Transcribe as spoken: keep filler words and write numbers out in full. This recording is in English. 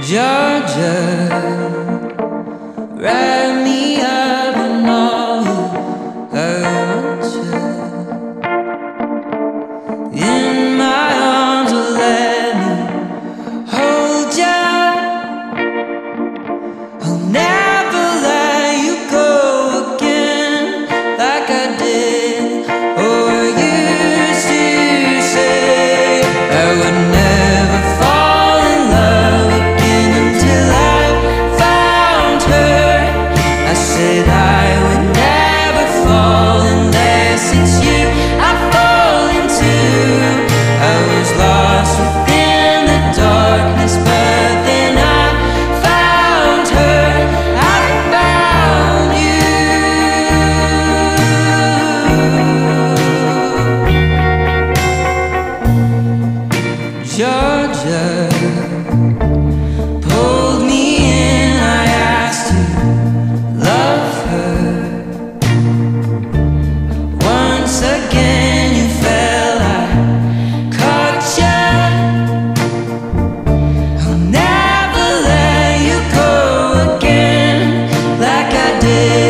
Georgia, wrap me up in all you want you. In my arms, will let me hold ya. I'll never let you go again like I did or used to say. I would never fall in love again until I found her. I said I would never fall unless it's you I fall into. I was lost within the darkness, but then I found her. I found you, Georgia. Pulled me in, I asked to love her. Once again you fell, I caught ya. I'll never let you go again like I did